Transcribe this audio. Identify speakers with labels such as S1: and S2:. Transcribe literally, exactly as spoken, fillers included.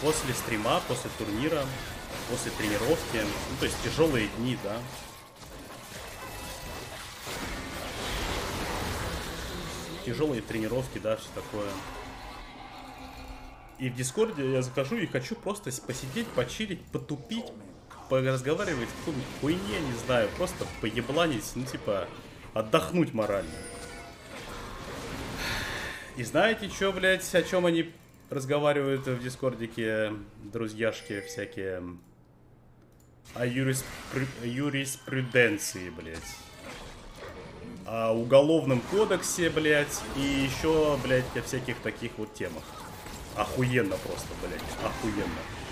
S1: после стрима, после турнира, после тренировки. Ну, то есть тяжелые дни, да. Тяжелые тренировки, да, все такое. И в Дискорде я захожу и хочу просто посидеть, почилить, потупить, поразговаривать, какую-нибудь хуйне, не знаю, просто поебланить, ну, типа, отдохнуть морально. И знаете, что, блядь, о чем они разговаривают в Дискордике, друзьяшки всякие? О юриспру... юриспруденции, блядь. О уголовном кодексе, блядь, и еще, блядь, о всяких таких вот темах. Охуенно просто, блядь, охуенно.